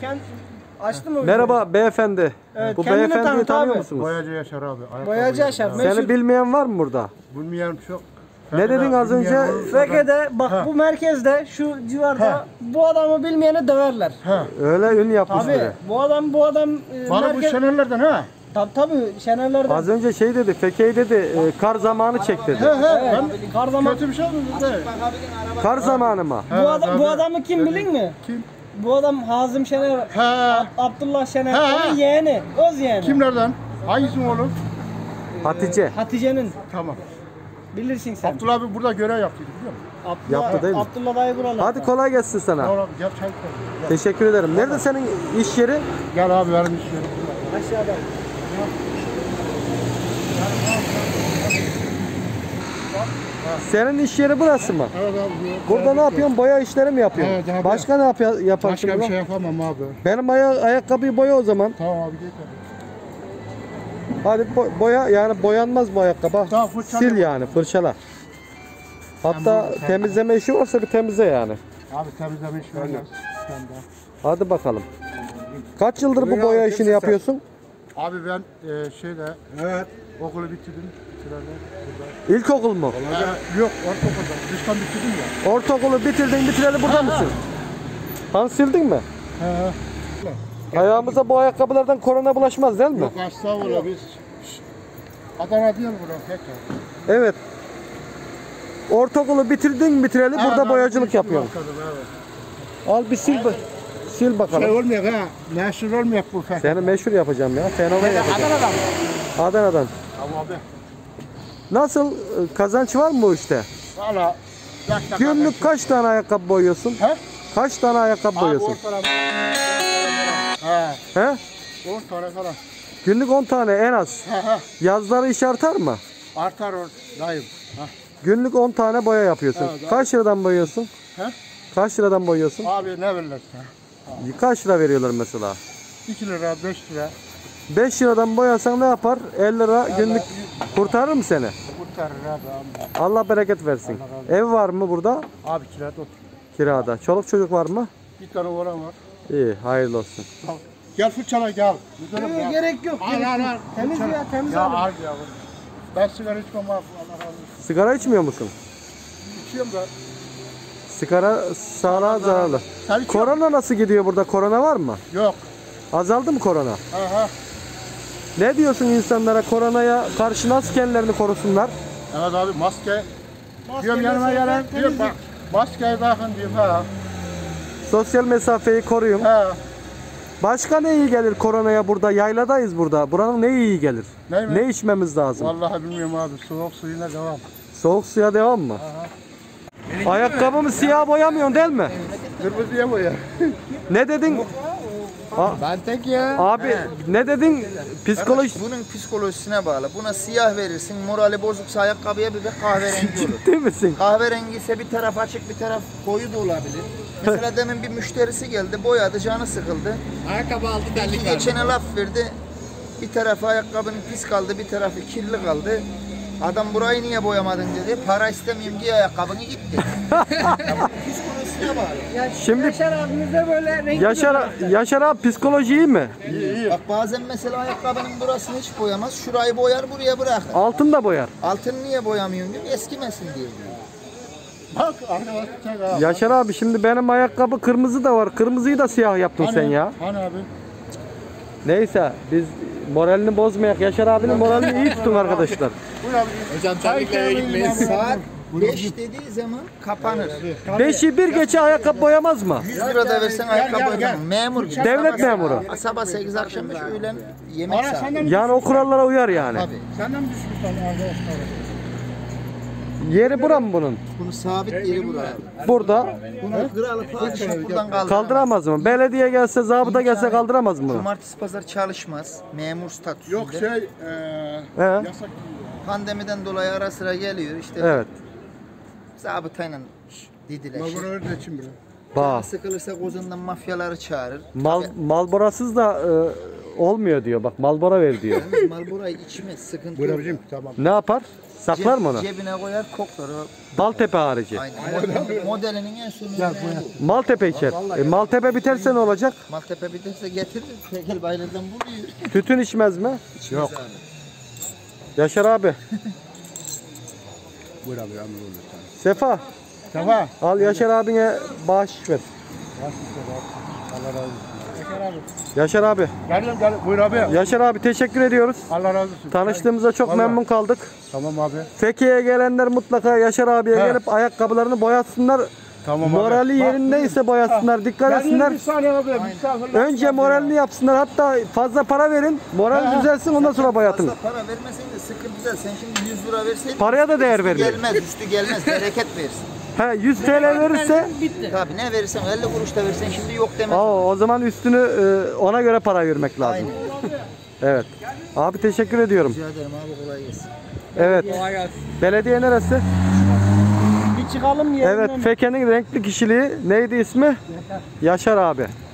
Açtı mı? Merhaba beyefendi. Evet, Bu kendini beyefendiyi tanıt tanıyor abi. musunuz? Boyacı Yaşar abi. Boyacı Yaşar. Seni bilmeyen var mı burada? Bilmeyen çok. Ne dedin az önce? Feke'de bak bu merkezde şu civarda bu adamı bilmeyeni döverler. Öyle ün yapmış Abi biri. bu adam Bana bu şenerlerden ha. tabii Şenerler'de. Az önce şey dedi, Feke'yi dedi, kar zamanı çek dedi. Evet, kar zamanı. Kötü bir şey oldu dedi. Kar zamanı mı? Bu adamı kim bilin mi? Kim? Bu adam Hazım Şener, He. Abdullah Şener, He. onun yeğeni, öz yeğeni. Kimlerden? Hangisinin oğlu? Hatice. Hatice'nin. Tamam. Bilirsin sen. Abdullah abi burada görev yaptıydı biliyor musun? Yaptı değil mi? Abdullah dayı buralar. Hadi kolay gelsin sana. Tamam abi gel çay koy. Teşekkür ederim. Nerede senin iş yeri? Gel abi verin işleri. Aşağıda. Senin iş yeri burası mı? Evet abi. Burada ne yapıyorsun? Boya işleri mi yapıyorsun? Evet abi. Başka ne yaparsın Başka bir burada? şey yapamam abi. Benim ayakkabıyı boya o zaman. Tamam abi git abi. Hadi boya, yani boyanmaz bu ayakkabı. Tamam, fırçala. Sil yani, fırçala. Hatta temizleme işi varsa bir temizle yani. Abi temizleme iş vermez. Sen de. Hadi bakalım. Kaç yıldır bu boya işini yapıyorsun? Abi ben şeyde okulu bitirdim. İlkokul mu? Yok ortaokulda. Dıştan bitirdim ya. Ortaokulu bitireli burada mısın? Han sildin mi? Ayağımıza bu ayakkabılardan korona bulaşmaz değil mi? Yok estağfurullah biz Adana değil bura tekrar. Evet. Ortaokulu bitireli burada boyacılık yapıyorsun. Al bir sil bakalım. Şey olmuyor ha. Meşhur olmuyor bu fek. Seni meşhur yapacağım ya. Fenomen yapacağım. Adana'dan. Tamam abi. Nasıl kazanç var mı bu işte? Valla. Günlük kaç tane ayakkabı boyuyorsun? He? Kaç tane ayakkabı Abi boyuyorsun? 10 tane. He. He? 10 tane falan. Günlük 10 tane en az. He. Yazları iş artar mı? Artar o dayım. Ha. Günlük 10 tane boya yapıyorsun. Evet, Kaç liradan boyuyorsun? He? Kaç liradan boyuyorsun? Abi ne verirler? Kaç lira veriyorlar mesela? 2 lira 5 lira. 5 liradan boyasan ne yapar? 50 lira günlük kurtarır mı seni? Kurtarır abi. Allah bereket versin. Ev var mı burada? Abi kirada otur. Kirada. Çoluk çocuk var mı? Bir tane oğlan var. İyi, hayırlı olsun. Tamam. Gel fırçala gel. Müdürüm ya. Gerek yok. Al. Temiz ya, temiz Ya abi. al ya. Ben sigara içmem abi. Allah razı olsun. Sigara içmiyor musun? İçiyorum da. Sigara sağlığa zararlı. Sen içiyor musun? Korona nasıl gidiyor burada? Korona var mı? Yok. Azaldı mı korona? Aha. Ne diyorsun insanlara, koronaya karşı nasıl kendilerini korusunlar? Evet abi maske. Diyorum yanıma gelen diyorum bak. Maskeyi takın diyorum ha. Sosyal mesafeyi koruyun. Ha. Başka ne iyi gelir koronaya burada? Yayladayız burada. Buranın ne iyi gelir? Ne mi? Ne içmemiz lazım? Vallahi bilmiyorum abi. Soğuk suyuna devam. Soğuk suya devam mı? Ayakkabımı siyah boyamıyorsun değil mi? Kırmızıya boya. Ne dedin? Ben tek ya. Abi ne dedin? Psikoloji Bunun psikolojisine bağlı. Buna siyah verirsin, morali bozuksa ayakkabıya bir de kahverengi olur. değil misin? Kahverengi ise bir taraf açık bir taraf koyu da olabilir. Mesela demin bir müşterisi geldi, boyadı, canı sıkıldı. Ayakkabı aldı terlik verdi. Geçene laf verdi. Bir tarafı ayakkabının pis kaldı, bir tarafı kirli kaldı. Adam burayı niye boyamadın dedi. Para istemiyorum diye ayakkabını gitti. Psikolojisine bağlı. Ya, Şimdi- Yaşar abimiz de böyle renkli. Yaşar abi psikoloji iyi mi? Bak bazen mesela ayakkabının burasını hiç boyamaz. Şurayı boyar, buraya bırakır. Altın da boyar. Altını niye boyamıyorsun diyor. Eskimesin diye. Bak arkadaş çek abi. Yaşar abi şimdi benim ayakkabı kırmızı da var. Kırmızıyı da siyah yaptın sen ya. Hani abi? Neyse biz moralini bozmayak. Yaşar abinin moralini iyi tutun arkadaşlar. Buyur abi. Hocam terliklere gitmeyin. Saat 5 dediği zaman kapanır. 5'i bir geçe ayakkabı boyamaz mı? 100 lira da versen ayakkabı boyamaz. Memur gibi. Devlet Sabah- memuru. Sabah 8 akşam 5 öğlen yemek Bana saati. senden Yani o kurallara uyar yani. Tabii. Senden düşmüş lan arkadaşlar. Yeri bura mı bunun? Bunu sabit yeri buraya. Burada. Bunu kralı padişah buradan kaldıramaz. Kaldıramaz mı? Belediye gelse, zabıta gelse kaldıramaz mı bunu? Cumartesi pazar çalışmaz. Memur statüsünde. Yok He. yasak. Pandemiden dolayı ara sıra geliyor işte. Evet. Zabıtayla dediler. Bunu öyle için bile. Bak. Sıkılırsa kozundan mafyaları çağırır. Malborasız da olmuyor diyor. Bak Marlboro ver diyor. Yalnız Marlboro'yu içmez, sıkıntı yok. Tamam. Ne yapar? Saklar mı onu? Cebine koyar, koklar. O- Maltepe harici. Aynen. Modelinin en sonu. Maltepe içer. Maltepe biterse ne olacak? Maltepe biterse getirir. Tekel baylardan buluyor. Tütün içmez mi? Yok. Yaşar abi. Buyur abi. Sefa. Sefa. Al Yaşar abine bağış ver. Allah razı olsun. Yaşar abi. Gel. Buyur abi. Yaşar abi teşekkür ediyoruz. Allah razı olsun. Tanıştığımıza çok Vallahi. memnun kaldık. Tamam abi. Fethiye'ye gelenler mutlaka Yaşar abiye He. gelip ayakkabılarını boyatsınlar. Tamam abi. Morali Bak, yerindeyse boyatsınlar. Dikkat etsinler. Bir saniye abi. Misafirler. Önce moralini yapsınlar. Hatta fazla para verin. Moral düzelsin ondan sonra boyatın. Fazla para vermesen de sıkıntı değil. Sen şimdi 100 lira verseydin. Paraya da değer üstü vermiyor. Gelmez, üstü gelmez. Bereket versin. He 100 TL verirse Tabii ne verirsen 50 kuruş da versen şimdi yok demez. o zaman üstünü ona göre para vermek lazım. Aynen. Evet. Abi teşekkür ediyorum. Rica ederim abi, kolay gelsin. Evet. Belediye neresi? Bir çıkalım yerinden. Evet, Feke'nin renkli kişiliği neydi ismi? Yaşar abi.